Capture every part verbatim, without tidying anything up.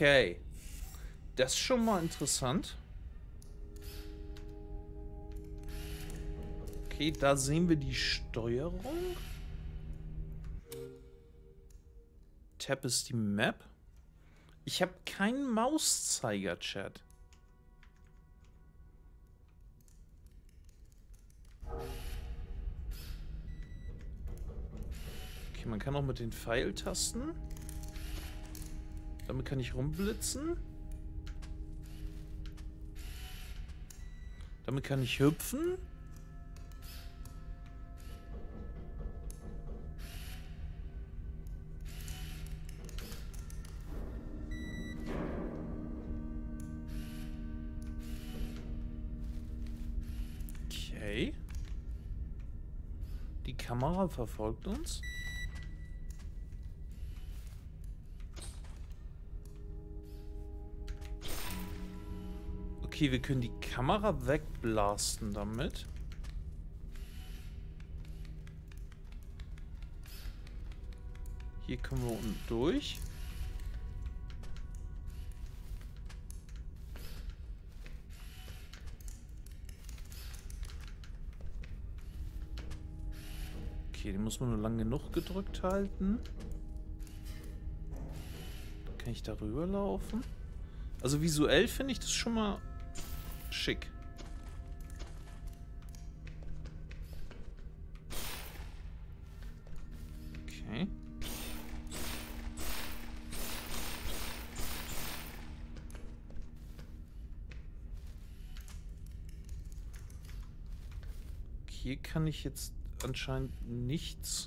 Okay. Das ist schon mal interessant. Okay, da sehen wir die Steuerung. Tab ist die Map. Ich habe keinen Mauszeiger, Chat. Okay, man kann auch mit den Pfeiltasten. Damit kann ich rumblitzen. Damit kann ich hüpfen. Okay. Die Kamera verfolgt uns. Okay, wir können die Kamera wegblasten damit. Hier können wir unten durch. Okay, den muss man nur lang genug gedrückt halten. Kann ich da rüberlaufen? Also visuell finde ich das schon mal schick. Okay. Hier kann ich jetzt anscheinend nichts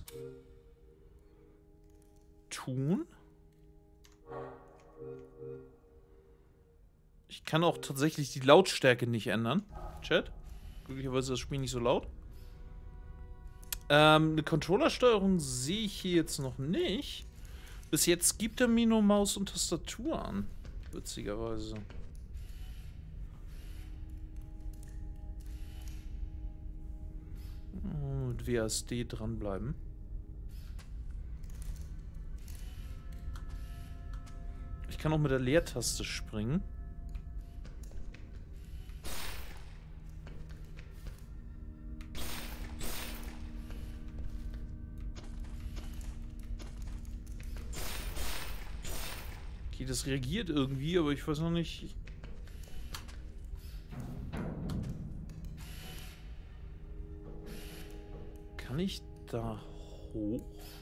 tun. Ich kann auch tatsächlich die Lautstärke nicht ändern. Chat. Glücklicherweise ist das Spiel nicht so laut. Ähm, eine Controllersteuerung sehe ich hier jetzt noch nicht. Bis jetzt gibt er mir nur Maus und Tastatur an. Witzigerweise. Oh, mit W A S D dranbleiben. Ich kann auch mit der Leertaste springen. Okay, das reagiert irgendwie, aber ich weiß noch nicht. Kann ich da hoch?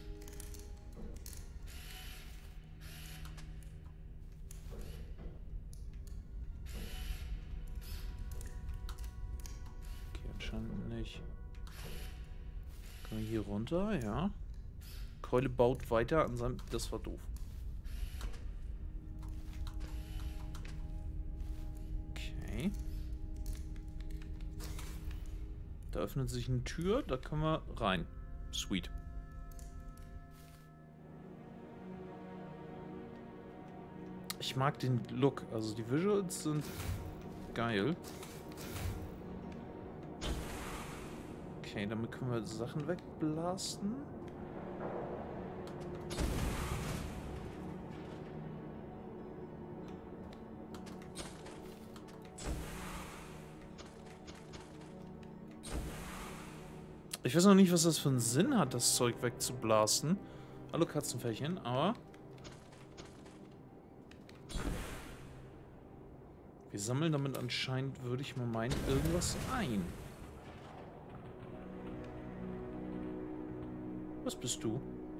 Okay, anscheinend nicht. Kann ich hier runter? Ja. Keule baut weiter an seinem... Das war doof. Okay. Da öffnet sich eine Tür, da können wir rein. Sweet. Ich mag den Look, also die Visuals sind geil. Okay, damit können wir Sachen wegblasten. Ich weiß noch nicht, was das für einen Sinn hat, das Zeug wegzublasten. Hallo Katzenfällchen, aber... Wir sammeln damit anscheinend, würde ich mal meinen, irgendwas ein. Was bist du?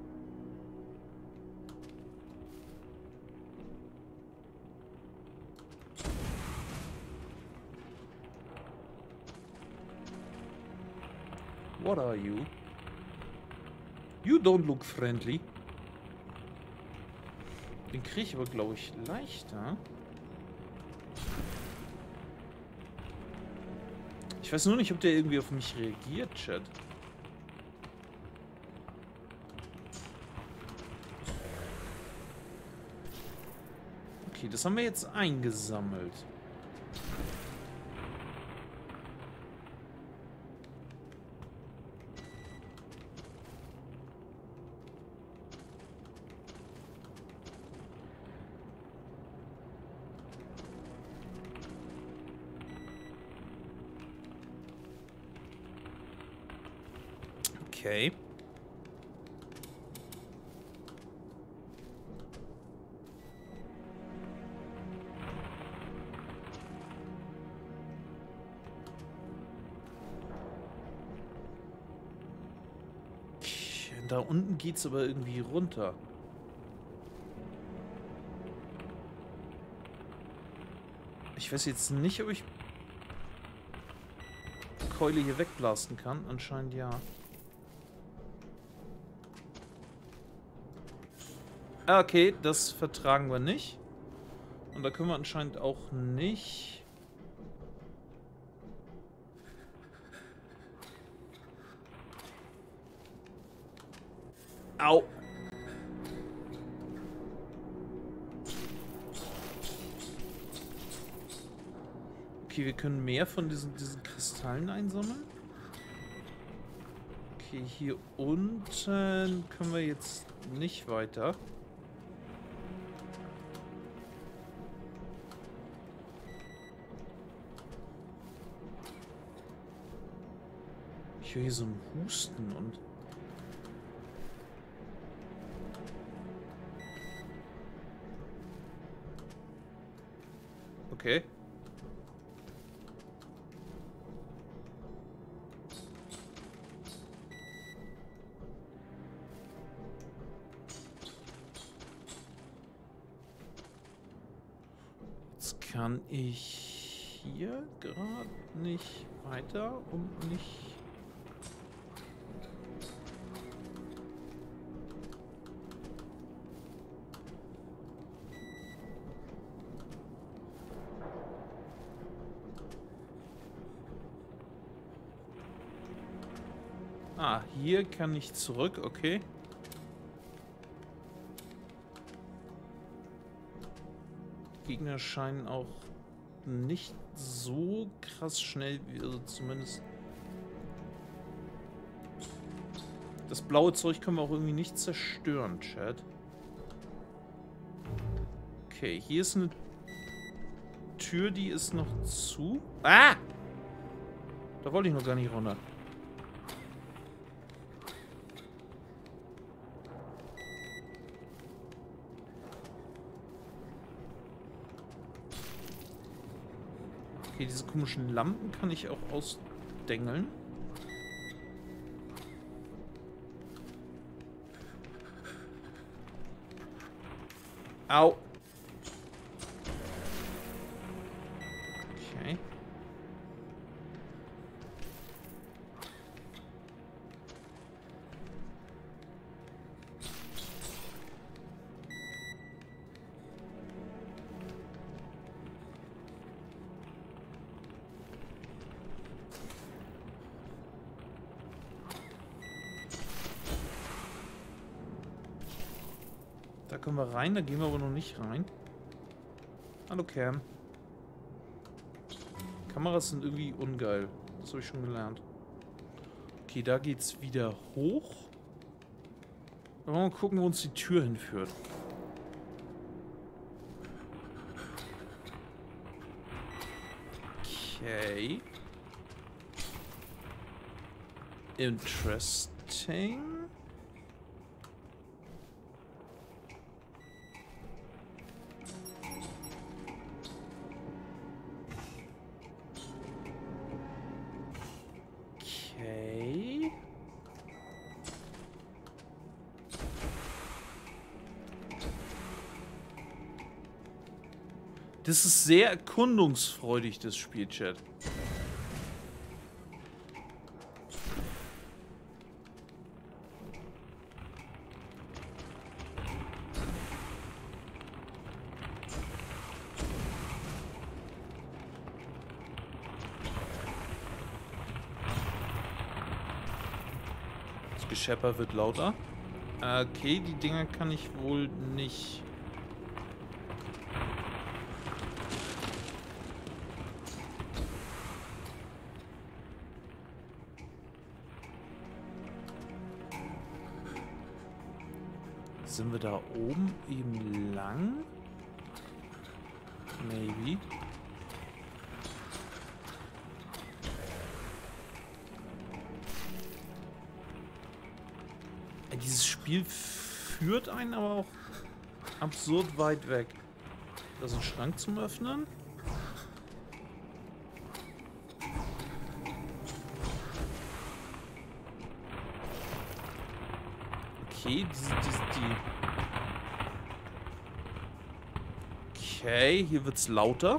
What are you? You don't look friendly. Den kriege ich aber, glaube ich, leichter. Ich weiß nur nicht, ob der irgendwie auf mich reagiert, Chat. Okay, das haben wir jetzt eingesammelt. Okay. Da unten geht's aber irgendwie runter. Ich weiß jetzt nicht, ob ich die Keule hier wegblasten kann. Anscheinend ja. Ah, okay, das vertragen wir nicht. Und da können wir anscheinend auch nicht... Au! Okay, wir können mehr von diesen, diesen Kristallen einsammeln. Okay, hier unten können wir jetzt nicht weiter. Ich höre hier so ein Husten und... Okay. Jetzt kann ich hier gerade nicht weiter und nicht... Ah, hier kann ich zurück, okay. Die Gegner scheinen auch nicht so krass schnell, wie, also zumindest... Das blaue Zeug können wir auch irgendwie nicht zerstören, Chat. Okay, hier ist eine Tür, die ist noch zu. Ah! Da wollte ich noch gar nicht runter. Okay, diese komischen Lampen kann ich auch ausdengeln. Au. Okay. Da können wir rein, da gehen wir aber noch nicht rein. Hallo Cam. Kameras sind irgendwie ungeil. Das habe ich schon gelernt. Okay, da geht's wieder hoch. Dann wollen wir mal gucken, wo uns die Tür hinführt. Okay. Interesting. Okay. Das ist sehr erkundungsfreudig, das Spiel, Chat. Das Geschepper wird lauter. Okay, die Dinger kann ich wohl nicht... Sind wir da oben eben lang? Maybe. dieses Spiel führt einen aber auch absurd weit weg. Da ist ein Schrank zum Öffnen. Okay, diese, diese, die... Okay, hier wird's lauter.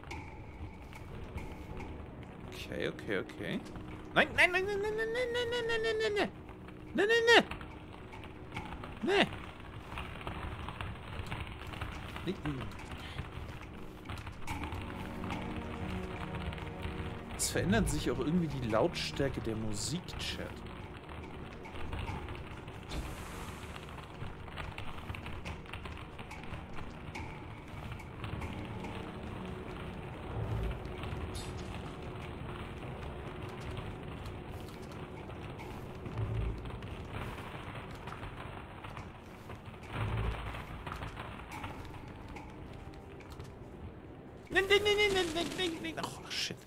Okay, okay, okay. Nein, nein, nein, nein, nein, nein, nein, nein, nein, nein, nein, nein. Nein, nein, nein. Nee. Es verändert sich auch irgendwie die Lautstärke der Musik-Chat. Nein, nein, nein, nein, nein, nein, nein, nein. Oh, shit.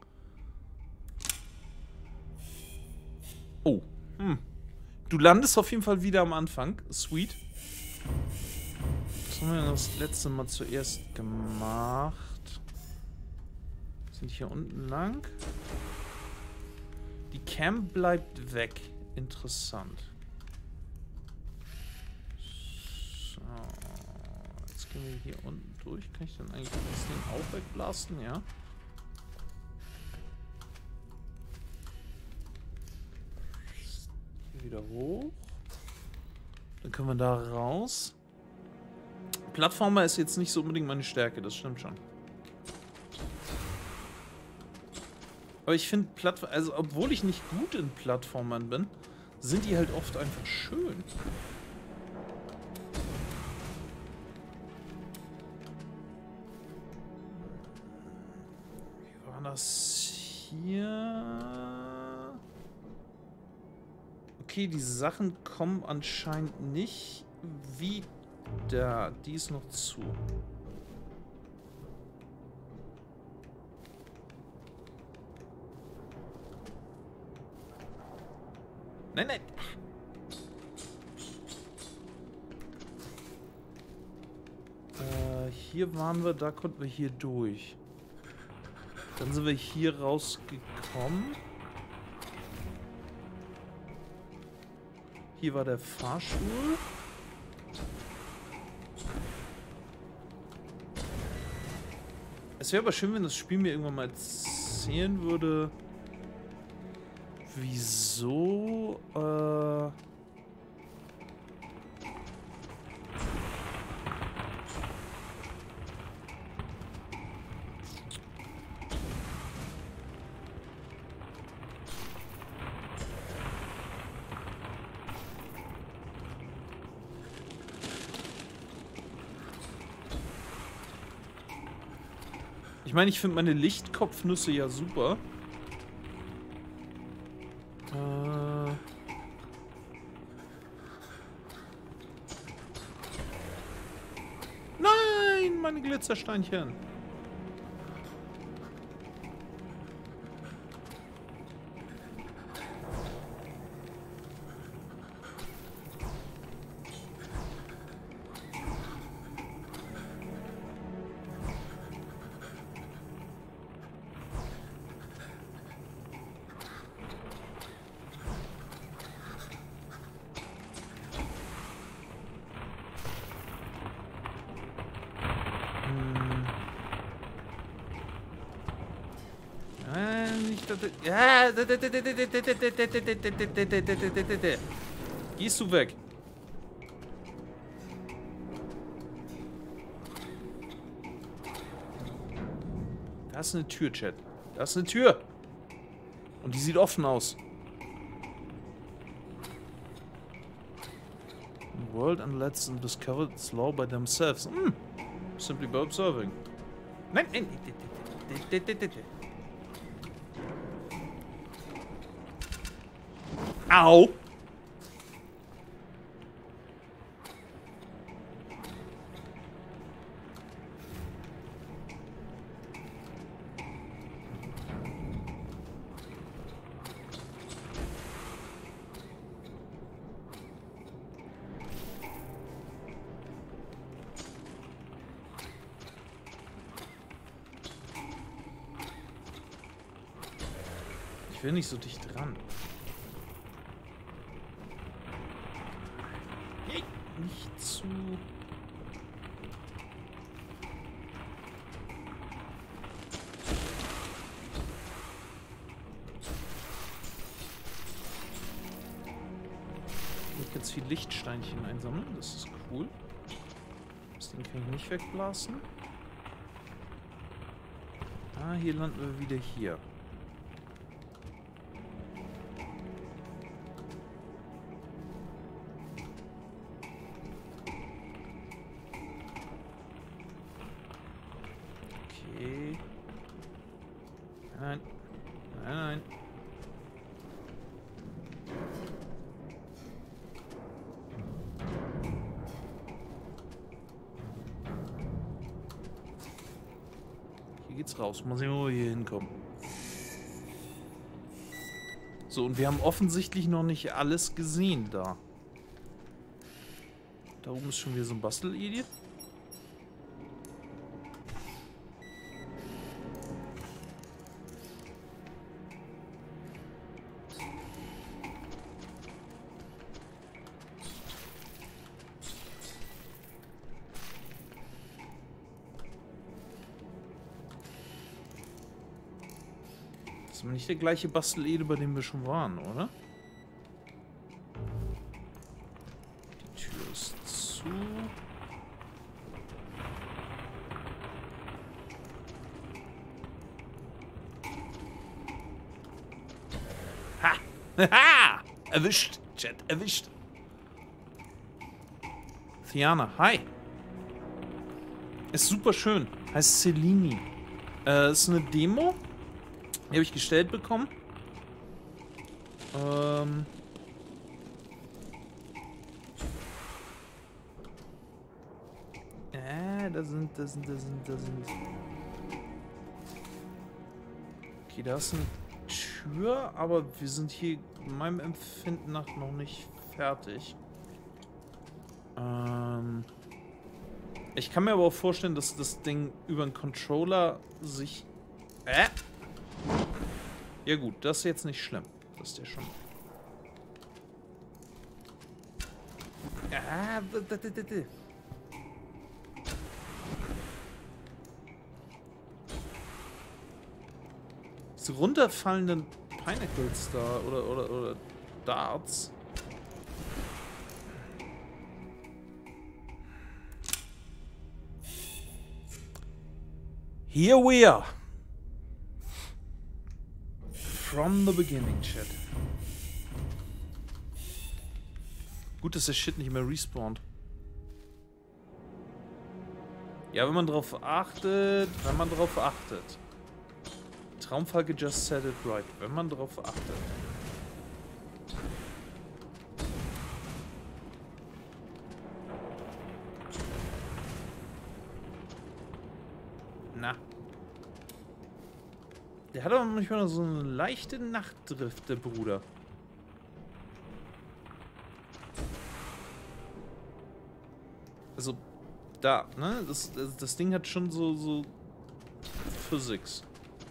Oh. Hm. Du landest auf jeden Fall wieder am Anfang. Sweet. Was haben wir das letzte Mal zuerst gemacht? Sind hier unten lang? Die Cam bleibt weg. Interessant. So. Jetzt gehen wir hier unten durch. Kann ich dann eigentlich das Ding auch wegblasten? Ja. Hier wieder hoch. Dann können wir da raus. Plattformer ist jetzt nicht so unbedingt meine Stärke, das stimmt schon. Aber ich finde Plattformer, also obwohl ich nicht gut in Plattformern bin, sind die halt oft einfach schön. Wie war das hier? Okay, die Sachen kommen anscheinend nicht wieder. Die ist noch zu. Nein, nein. Äh, hier waren wir, da konnten wir hier durch. Dann sind wir hier rausgekommen. Hier war der Fahrstuhl. Es wäre aber schön, wenn das Spiel mir irgendwann mal erzählen würde, wieso, äh... Ich meine, ich finde meine Lichtkopfnüsse ja super. Äh... Nein, meine Glitzersteinchen. Ja, gehst du weg? Da ist eine Tür, Chat. Da ist eine Tür. Und die sieht offen aus. The world and lets them discover its law by themselves. Hm. Simply by observing. Nein, nein. Au! Ich will nicht so dicht dran. Hey, nicht zu... Jetzt viel Lichtsteinchen einsammeln, das ist cool. Das Ding kann ich nicht wegblasen. Ah, hier landen wir wieder hier. Okay. Nein. Nein, nein. Geht's raus. Mal sehen, wo wir hier hinkommen. So, und wir haben offensichtlich noch nicht alles gesehen da. Da oben ist schon wieder so ein Bastel-Idiot. Das ist aber nicht der gleiche Bastel-Ede, bei dem wir schon waren, oder? Die Tür ist zu. Ha! Ha! Erwischt! Chat, erwischt! Thiana, hi! Ist super schön. Heißt Celini. Äh, ist eine Demo. Die habe ich gestellt bekommen. Ähm. Äh, da sind, da sind, da sind, da sind. Okay, da ist eine Tür, aber wir sind hier meinem Empfinden nach noch nicht fertig. Ähm. Ich kann mir aber auch vorstellen, dass das Ding über einen Controller sich... Äh? Ja gut, das ist jetzt nicht schlimm. Das ist ja schon... Ah, diese runterfallenden Pinnacles da, oder, oder, oder Darts. Here we are. From the beginning, Chat. Gut, dass der Shit nicht mehr respawnt. Ja, wenn man drauf achtet, wenn man drauf achtet. Traumfalke just said it right. Wenn man drauf achtet. Na. Der hat aber manchmal so eine leichte Nachtdrift, der Bruder. Also, da, ne? Das, das, das Ding hat schon so, so Physics.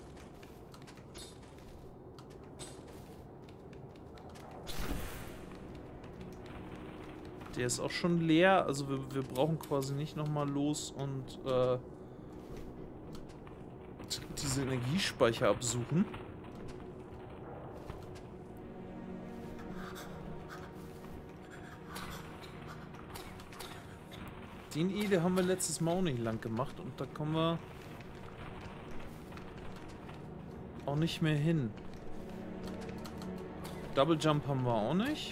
Der ist auch schon leer, also wir, wir brauchen quasi nicht nochmal los und äh, diese Energiespeicher absuchen. Den Ede haben wir letztes Mal auch nicht lang gemacht und da kommen wir auch nicht mehr hin. Double Jump haben wir auch nicht.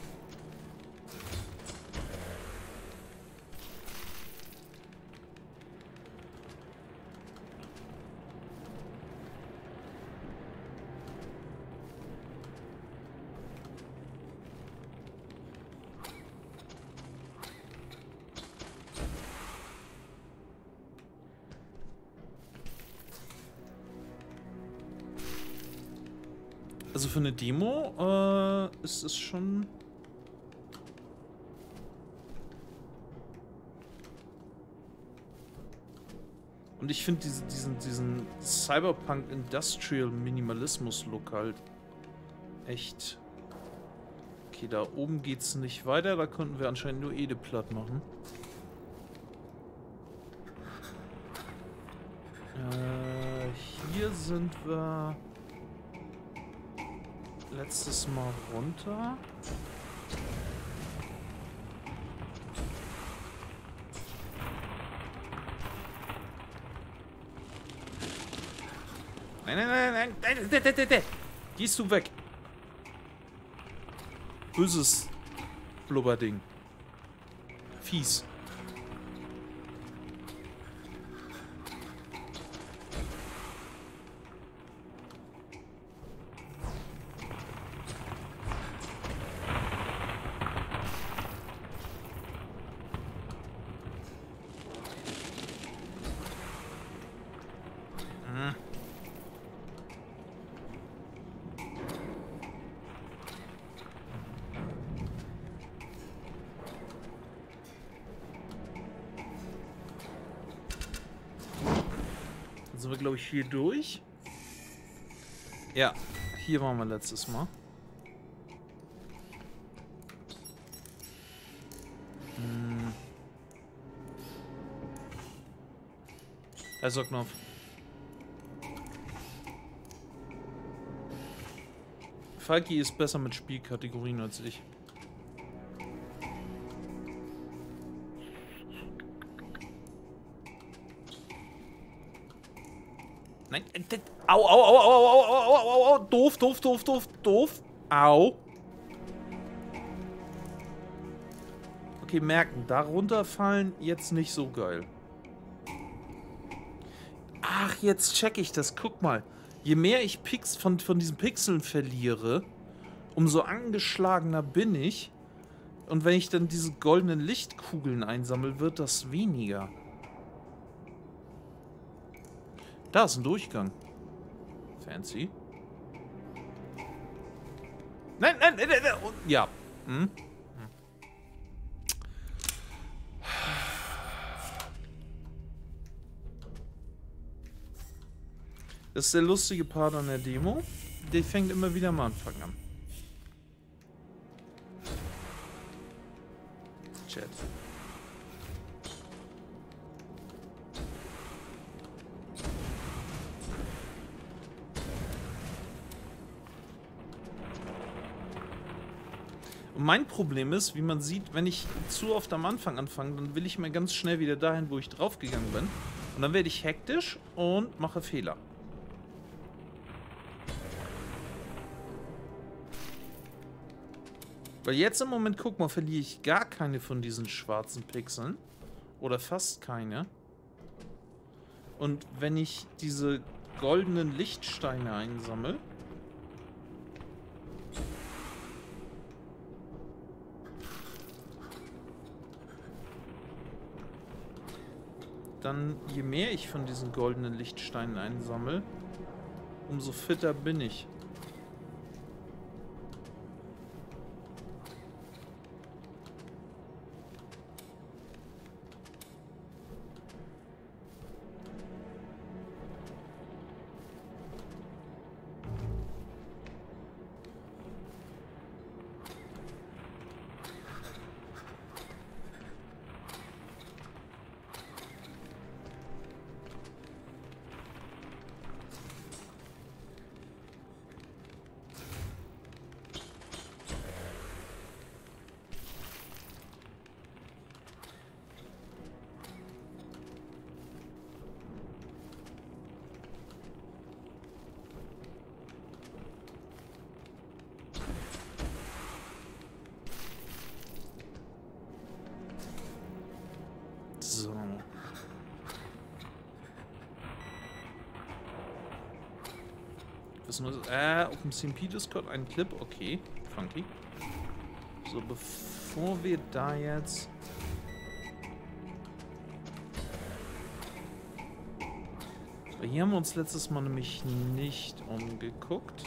Also für eine Demo äh, ist es schon... Und ich finde diese, diesen, diesen Cyberpunk Industrial Minimalismus Look halt echt... Okay, da oben geht's nicht weiter. Da konnten wir anscheinend nur Ede platt machen. Äh, hier sind wir... letztes Mal runter. Nein, nein, nein, nein, nein, nein, nein, nein, nein. Gehst du weg. Böses Blubberding. Fies. Sind wir, glaube ich, hier durch? Ja, hier waren wir letztes Mal. Hm. Herr Socknopf. Falki ist besser mit Spielkategorien als ich. Nein, au, au, au, au, au, au, au, au, doof, doof, doof, doof, doof, au. Okay, merken, da runterfallen, jetzt nicht so geil. Ach, jetzt check ich das, guck mal. Je mehr ich Pix von, von diesen Pixeln verliere, umso angeschlagener bin ich. Und wenn ich dann diese goldenen Lichtkugeln einsammle, wird das weniger. Da ist ein Durchgang. Fancy. Nein, nein, nein, nein, nein. Ja. Hm? Das ist der lustige Part an der Demo. Der fängt immer wieder am Anfang an. Chat. Und mein Problem ist, wie man sieht, wenn ich zu oft am Anfang anfange, dann will ich mal ganz schnell wieder dahin, wo ich draufgegangen bin. Und dann werde ich hektisch und mache Fehler. Weil jetzt im Moment, guck mal, verliere ich gar keine von diesen schwarzen Pixeln. Oder fast keine. Und wenn ich diese goldenen Lichtsteine einsammle, dann, je mehr ich von diesen goldenen Lichtsteinen einsammle, umso fitter bin ich. So. Was nur äh, auf dem C M P-Discord ein Clip? Okay, funky. So, bevor wir da jetzt... Weil hier haben wir uns letztes Mal nämlich nicht umgeguckt.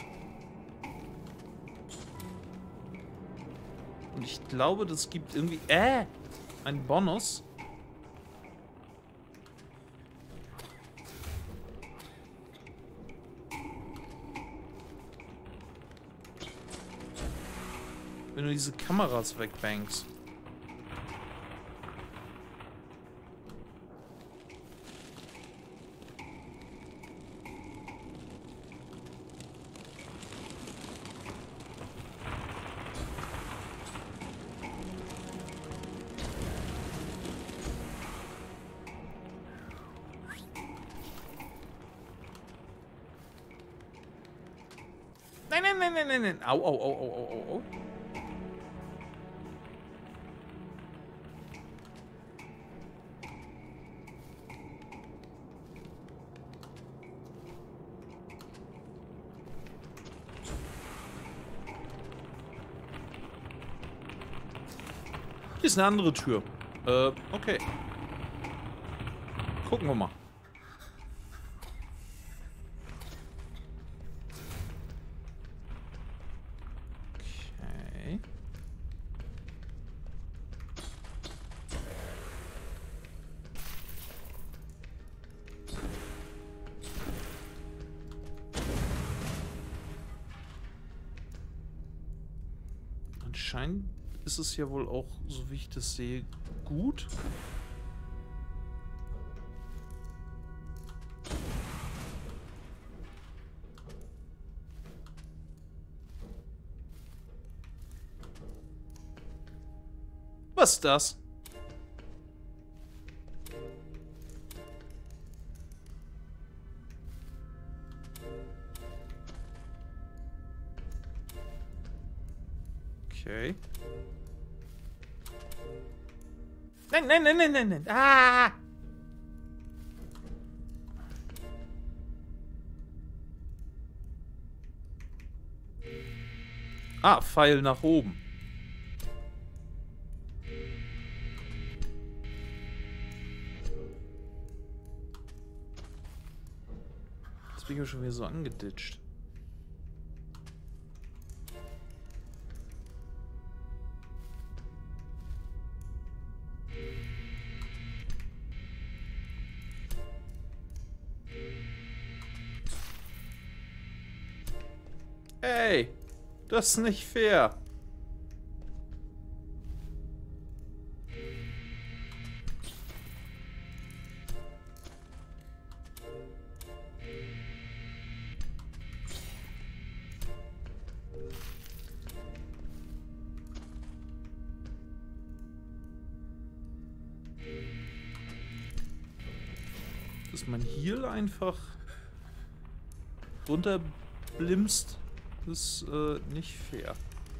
Und ich glaube, das gibt irgendwie... Äh! Ein Bonus. wenn du diese Kameras wegbangst. Nein, nein, nein, nein, nein, nein. Au, au, au, au, au, au, au. Hier ist eine andere Tür. Äh, okay. Gucken wir mal. Okay. Anscheinend ist es ja wohl auch, so wie ich das sehe, gut. Was ist das? Okay. Nein, nein, nein, nein, nein, nein. Ah! Ah, Pfeil nach oben. Jetzt bin ich ja schon wieder so angeditscht. Ey, das ist nicht fair. Dass man Heal einfach runterblimst, ist äh, nicht fair.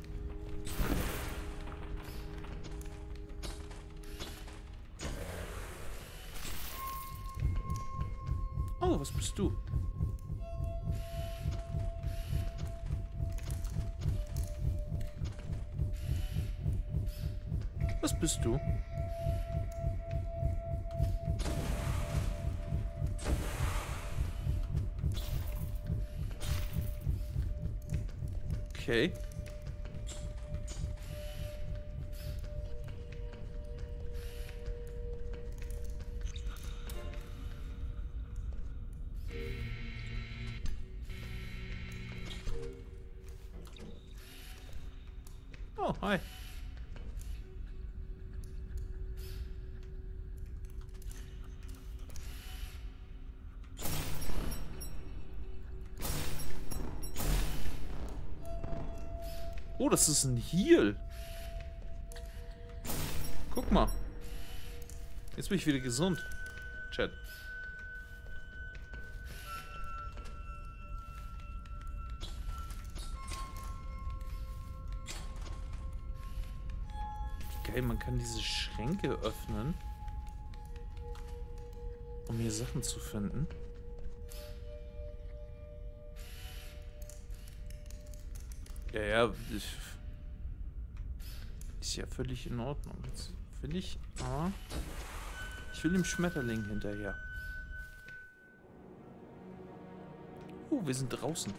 Oh, was bist du? Was bist du? Okay. Oh, hi. Oh, das ist ein Heal. Guck mal. Jetzt bin ich wieder gesund. Chat. Geil, man kann diese Schränke öffnen, um hier Sachen zu finden. Ja, ja, ist ja völlig in Ordnung. Jetzt will ich, ah, ich will dem Schmetterling hinterher. Oh, wir sind draußen.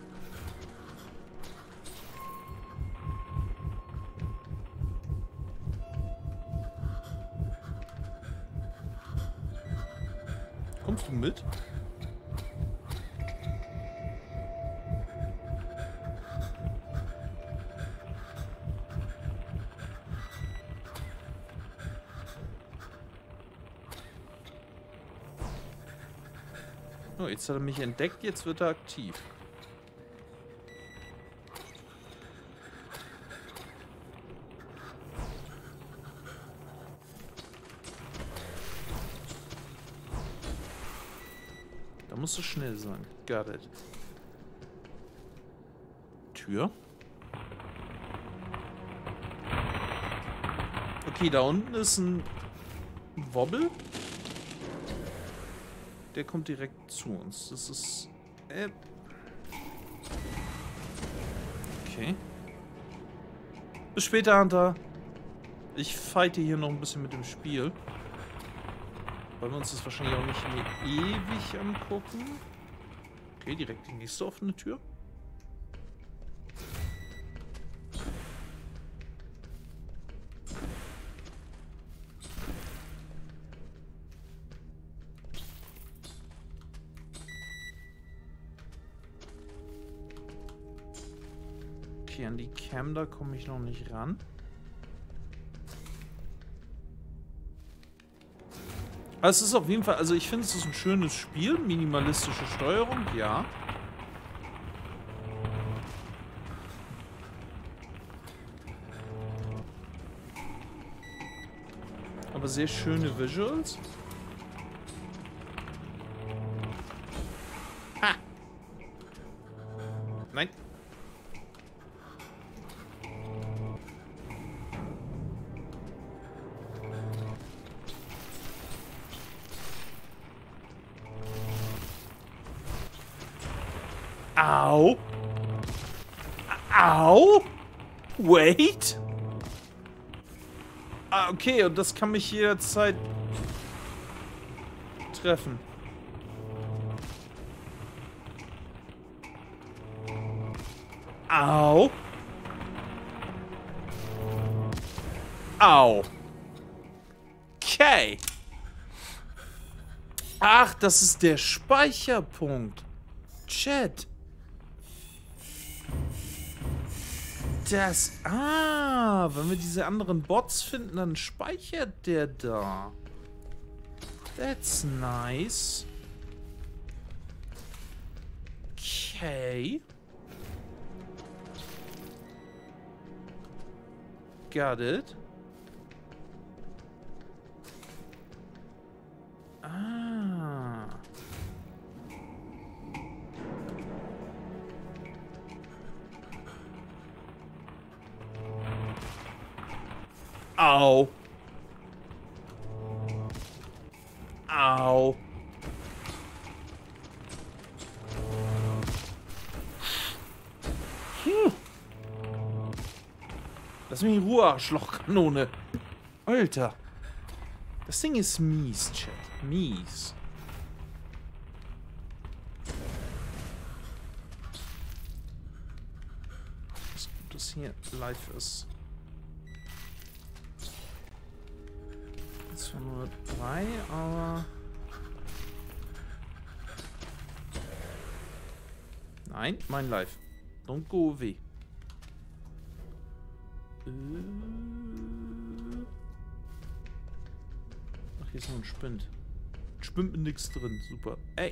Kommst du mit? Oh, jetzt hat er mich entdeckt, jetzt wird er aktiv. Da musst du schnell sein. Got it. Tür. Okay, da unten ist ein Wobbel. Der kommt direkt zu uns. Das ist... Äh okay. Bis später, Hunter. Ich fighte hier noch ein bisschen mit dem Spiel. Weil wir uns das wahrscheinlich auch nicht mehr ewig angucken. Okay, direkt die nächste offene Tür. Okay, an die Cam, da komme ich noch nicht ran. Aber es ist auf jeden Fall, also ich finde, es ist ein schönes Spiel. Minimalistische Steuerung, ja. Aber sehr schöne Visuals. Ha! Nein. Au! Au! Wait! Ah, okay, und das kann mich jederzeit treffen. Au! Au! Okay! Ach, das ist der Speicherpunkt. Chat. Das... Ah, wenn wir diese anderen Bots finden, dann speichert der da. That's nice. Okay. Got it. Ah. Au. Au. Hm. Lass mich in Ruhe, Arschlochkanone. Alter. Das Ding ist mies, Chat. Mies. Was gut, dass hier live ist. Zwar nur drei, aber... Nein, mein Live. Don't go away. Äh... Ach, hier ist noch ein Spind. Spind mit nix drin. Super. Ey.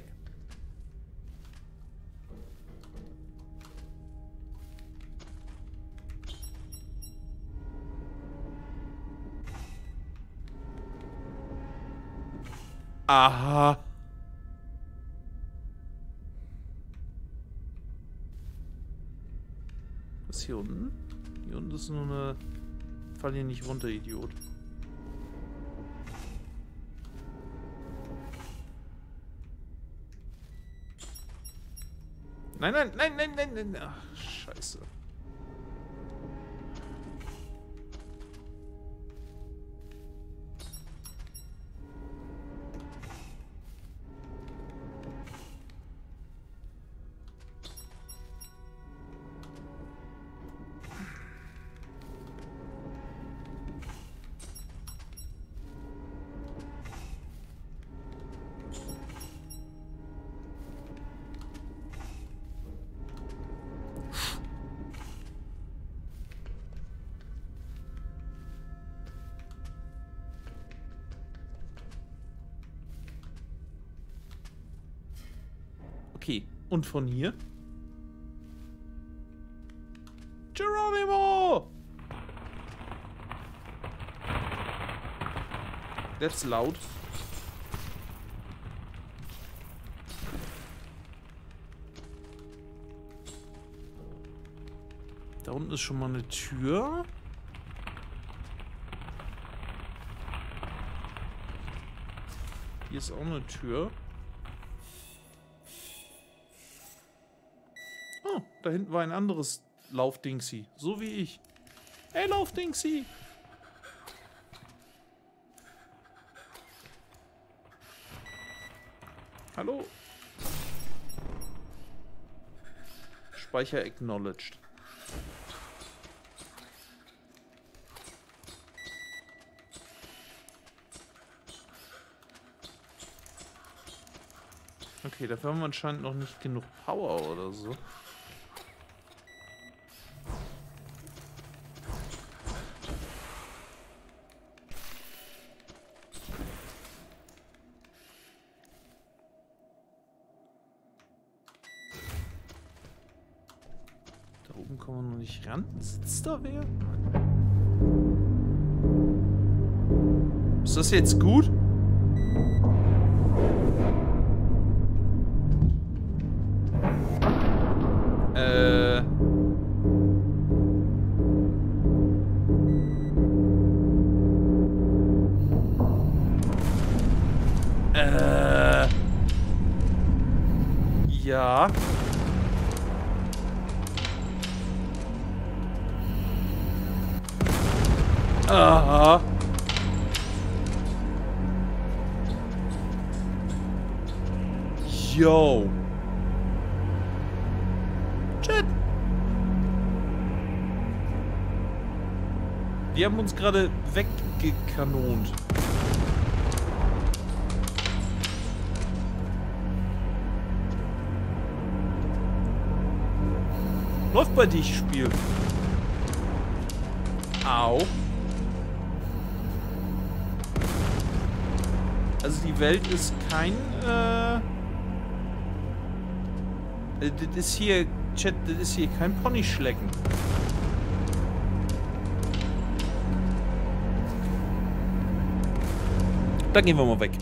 Aha. Was ist hier unten? Hier unten ist nur eine... Fall hier nicht runter, Idiot. Nein, nein, nein, nein, nein, nein. Ach, scheiße. Okay, und von hier? Geronimo! That's loud. Da unten ist schon mal eine Tür. Hier ist auch eine Tür. Oh, da hinten war ein anderes Laufdingsi. So wie ich. Hey, Laufdingsi! Hallo? Speicher acknowledged. Okay, dafür haben wir anscheinend noch nicht genug Power oder so. Da oben kommen wir noch nicht ran. Sitzt da wer? Ist das jetzt gut? Äh. Äh. Ja. Aha. Yo. Shit. Die haben uns gerade weggekanont. Läuft bei dich, Spiel. Au. Also die Welt ist kein, äh... Das ist hier, Chat, das ist hier kein Ponyschlecken. Da gehen wir mal weg.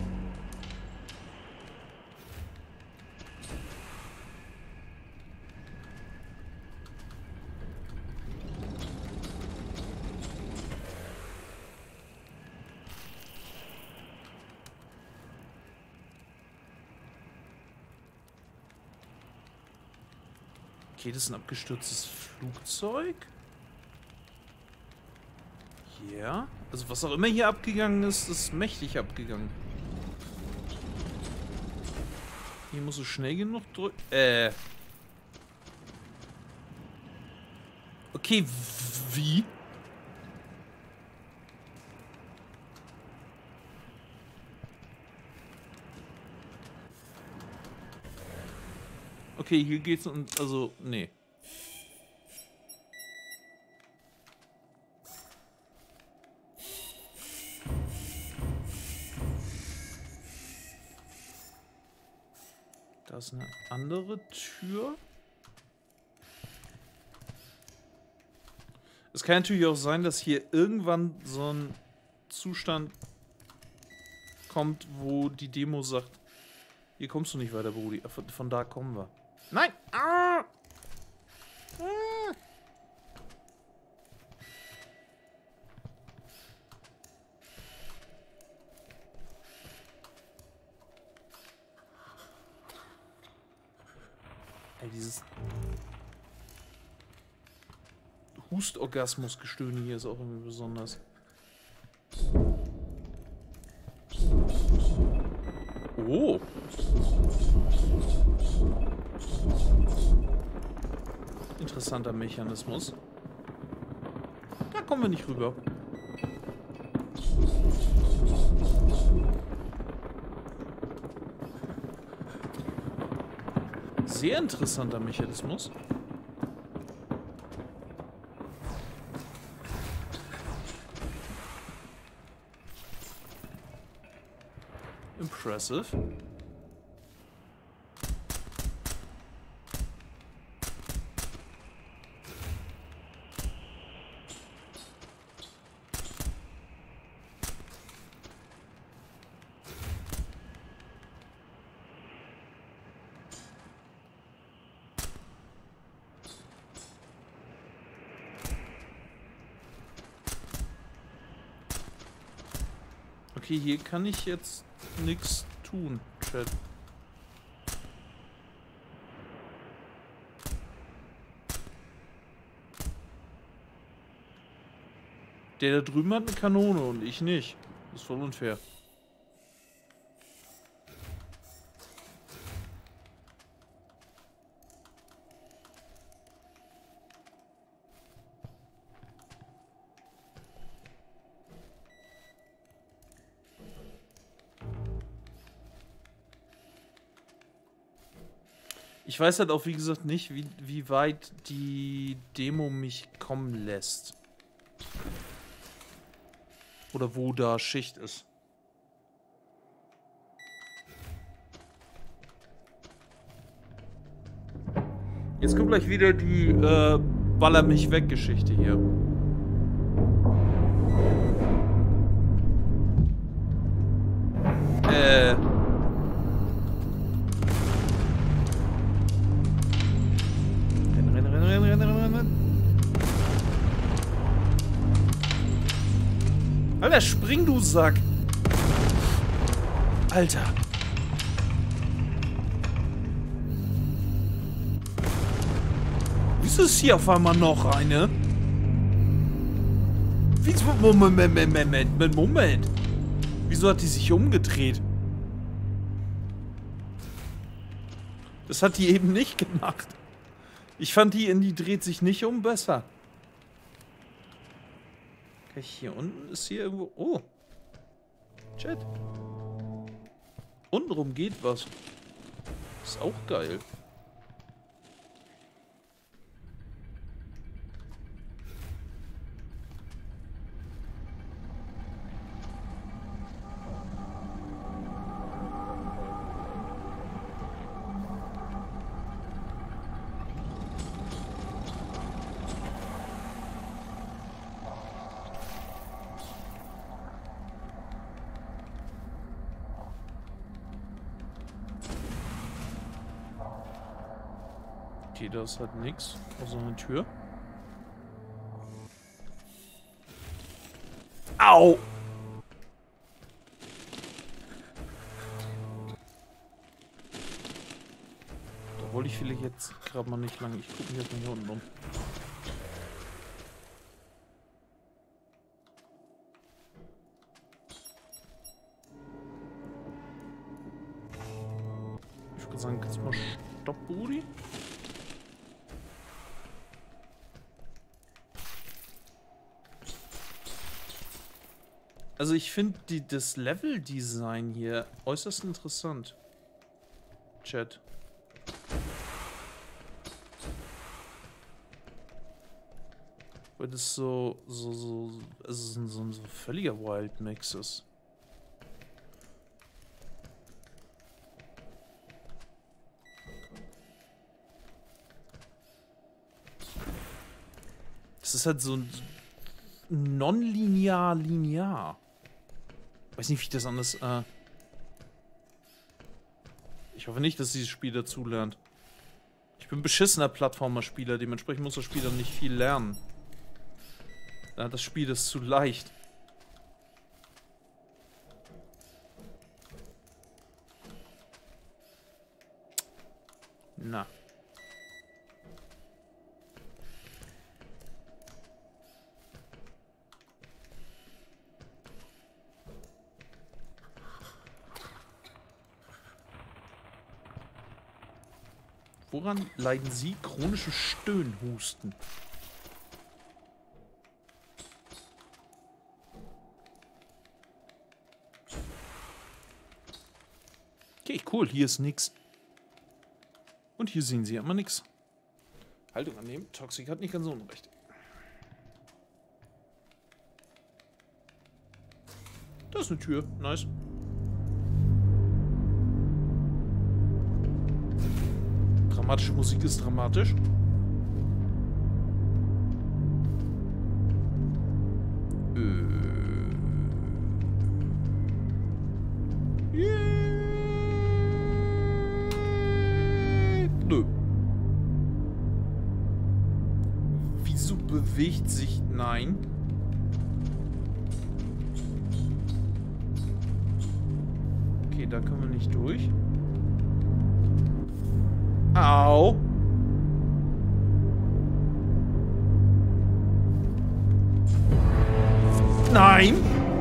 Okay, das ist ein abgestürztes Flugzeug. Ja. Yeah. Also was auch immer hier abgegangen ist, ist mächtig abgegangen. Hier muss es schnell genug drücken. Äh. Okay, wie? Okay, hier geht's um, also, nee. Da ist eine andere Tür. Es kann natürlich auch sein, dass hier irgendwann so ein Zustand kommt, wo die Demo sagt, hier kommst du nicht weiter, Brudi. Von, von da kommen wir. Nein! Ah! Ah! Ey, dieses Hustorgasmus-Gestöhne hier ist auch irgendwie besonders. Oh! Interessanter Mechanismus. Da kommen wir nicht rüber. Sehr interessanter Mechanismus. Impressive. Okay, hier kann ich jetzt nichts tun, Chat. Der da drüben hat eine Kanone und ich nicht. Das ist voll unfair. Ich weiß halt auch, wie gesagt, nicht, wie, wie weit die Demo mich kommen lässt. Oder wo da Schicht ist. Jetzt kommt gleich wieder die äh, Baller mich weg Geschichte hier. Äh... Alter, spring, du Sack! Alter! Wieso ist hier auf einmal noch eine? Wieso? Moment, Moment, Moment, Moment! Wieso hat die sich umgedreht? Das hat die eben nicht gemacht. Ich fand die in die dreht sich nicht um besser. Okay, hier unten ist hier irgendwo... Oh. Chat. Untenrum geht was. Ist auch geil. Okay, da ist halt nichts außer eine Tür. Au! Da wollte ich vielleicht jetzt gerade mal nicht lang. Ich gucke mich jetzt mal hier unten um. Ich würde sagen, kannst du mal Stopp, Budi? Also ich finde das Level-Design hier äußerst interessant. Chat. Weil das so, so, so, also so ein so völliger Wild-Mix ist. Das ist halt so ein non-linear, linear. Weiß nicht, wie ich das anders... Äh ich hoffe nicht, dass dieses Spiel dazulernt. Ich bin beschissener Plattformer-Spieler, dementsprechend muss das Spiel dann nicht viel lernen. Da hat das Spiel das zu leicht. Na. Woran leiden Sie? Chronische Stöhnhusten. Okay, cool. Hier ist nix. Und hier sehen Sie immer nix. Haltung annehmen. Toxic hat nicht ganz so unrecht. Da ist eine Tür. Nice. Dramatische Musik ist dramatisch. Äh. Yeah. Nö. Wieso bewegt sich... Nein. Okay, da kommen wir nicht durch. Au! Nein!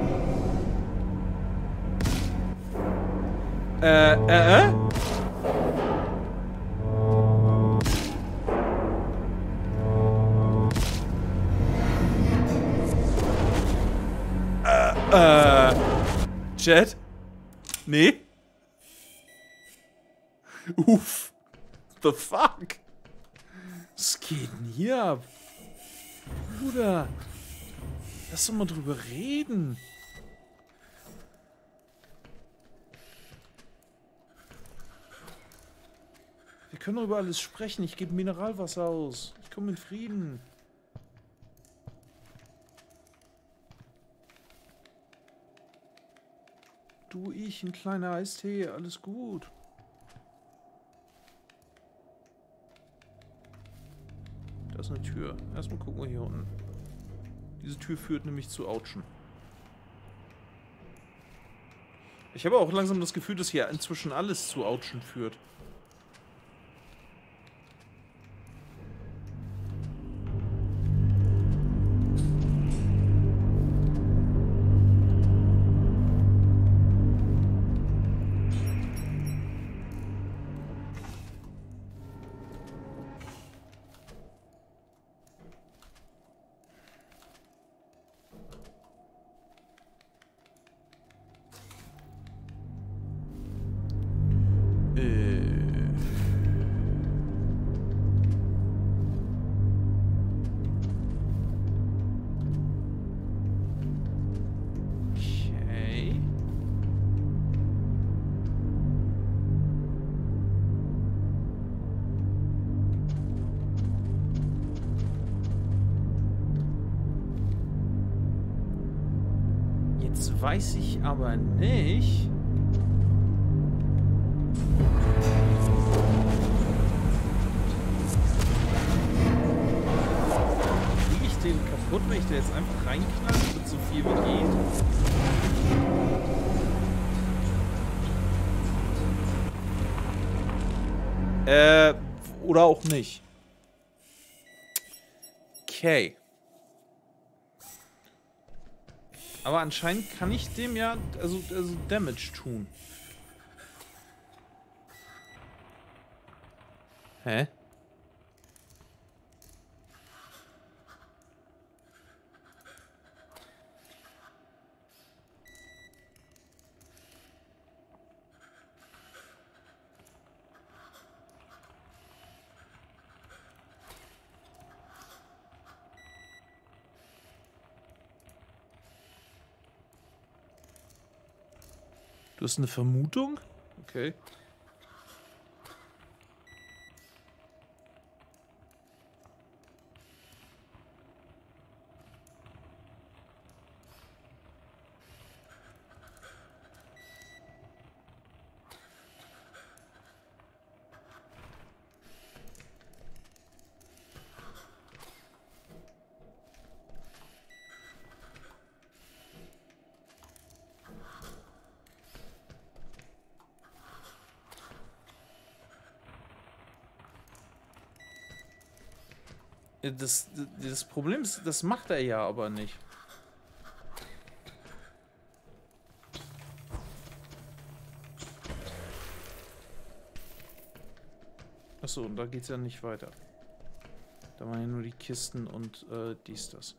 Äh, äh, äh? Äh, äh, Chat? Nee? Uff. The fuck? Was geht denn hier ab? Bruder. Lass doch mal drüber reden. Wir können doch über alles sprechen. Ich gebe Mineralwasser aus. Ich komme in Frieden. Du, ich, ein kleiner Eistee. Alles gut. Da ist eine Tür. Erstmal gucken wir hier unten. Diese Tür führt nämlich zu Autschen. Ich habe auch langsam das Gefühl, dass hier inzwischen alles zu Autschen führt. Jetzt weiß ich aber nicht. Kriege ich den kaputt, wenn ich da jetzt einfach reinknall mit so viel wie geht? Äh, oder auch nicht. Okay. Aber anscheinend kann ich dem ja, also, also Damage tun. Hä? Du hast eine Vermutung? Okay. Das, das Problem ist, das macht er ja aber nicht. Achso, und da geht's ja nicht weiter. Da waren ja nur die Kisten und äh, dies, das.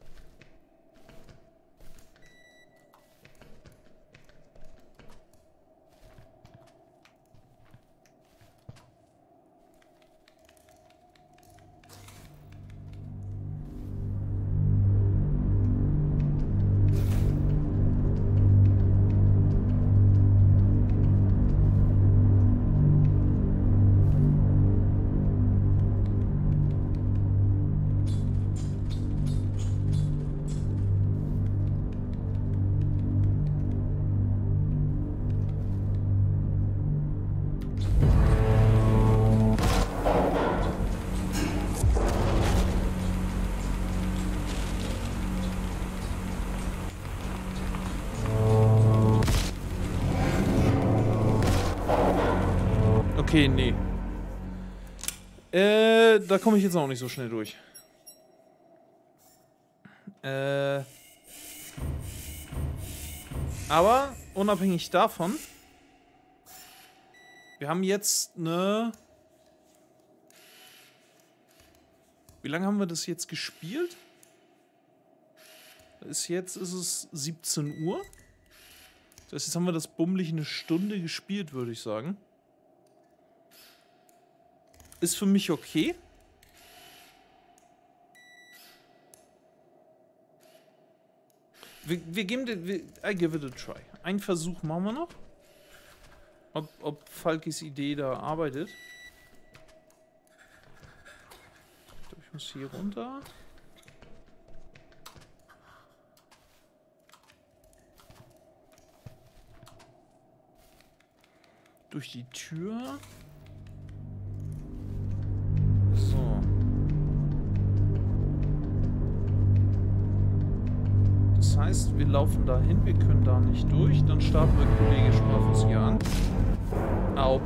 Okay, nee. Äh, da komme ich jetzt auch nicht so schnell durch. Äh. Aber, unabhängig davon, wir haben jetzt eine... Wie lange haben wir das jetzt gespielt? Ist jetzt ist es siebzehn Uhr. Das heißt, jetzt haben wir das bummelig eine Stunde gespielt, würde ich sagen. Ist für mich okay. Wir, wir geben den... Wir, I give it a try. Einen Versuch machen wir noch. Ob, ob Falkis Idee da arbeitet. Ich glaube, ich muss hier runter. Durch die Tür. So. Das heißt, wir laufen da hin, wir können da nicht durch. Dann starten wir Kollege Schmafus hier an. Au.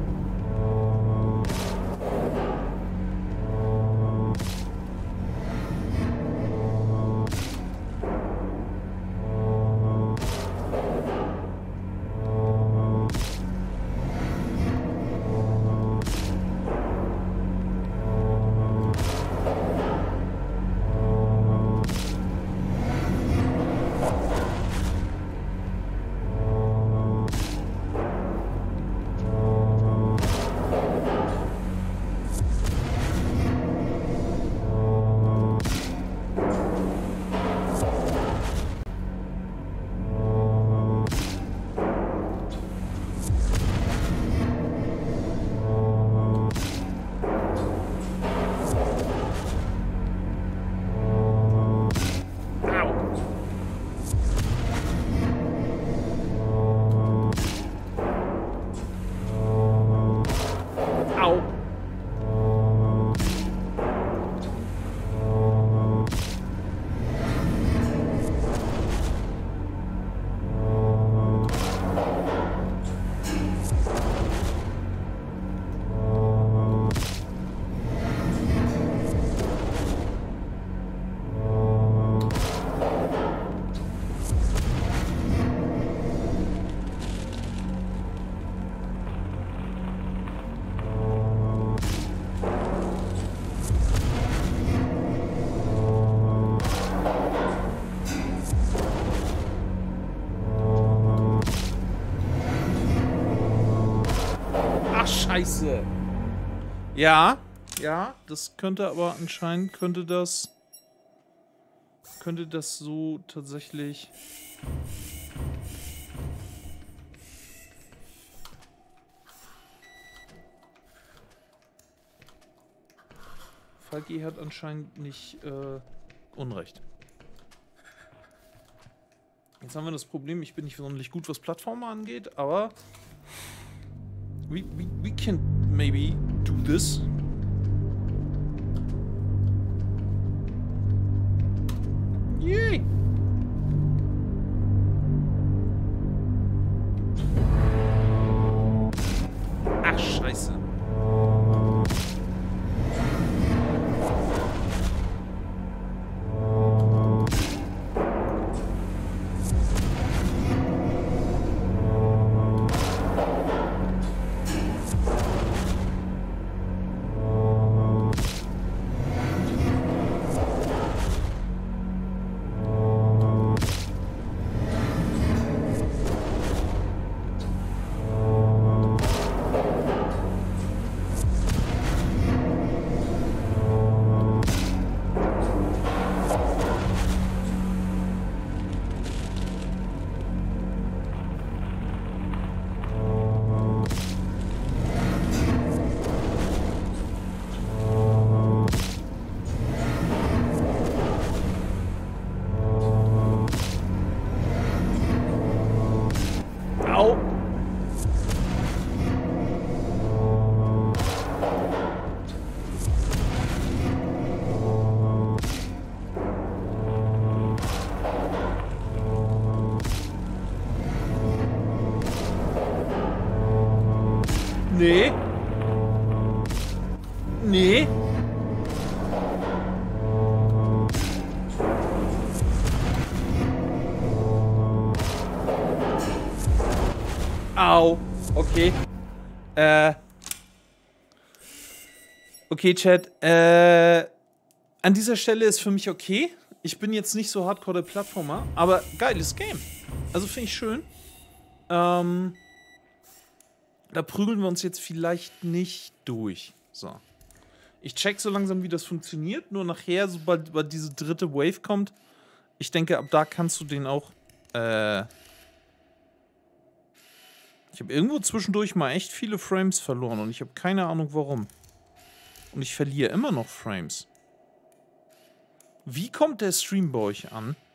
Scheiße. Ja, ja, das könnte aber anscheinend könnte das könnte das so tatsächlich Falki hat anscheinend nicht äh, Unrecht. Jetzt haben wir das Problem, ich bin nicht sonderlich gut, was Plattformen angeht, aber We, we, we can maybe do this. Yay! Ach, Scheiße. Nee. Nee. Au. Okay. Äh. Okay, Chat. Äh. An dieser Stelle ist für mich okay. Ich bin jetzt nicht so hardcore der Plattformer, aber geiles Game. Also finde ich schön. Ähm. Da prügeln wir uns jetzt vielleicht nicht durch. So. Ich check so langsam, wie das funktioniert. Nur nachher, sobald, sobald diese dritte Wave kommt, ich denke, ab da kannst du den auch. Äh. Ich habe irgendwo zwischendurch mal echt viele Frames verloren und ich habe keine Ahnung warum. Und ich verliere immer noch Frames. Wie kommt der Stream bei euch an?